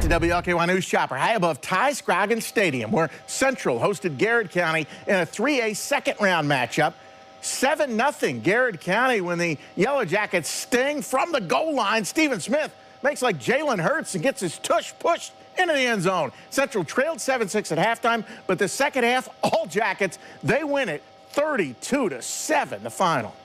to WLKY News Chopper, high above Ty Scroggins Stadium, where Central hosted Garrard County in a 3A second-round matchup. 7-0 Garrard County when the Yellow Jackets sting from the goal line. Stephen Smith makes like Jalen Hurts and gets his tush pushed into the end zone. Central trailed 7-6 at halftime, but the second half, all Jackets, they win it 32-7, the final.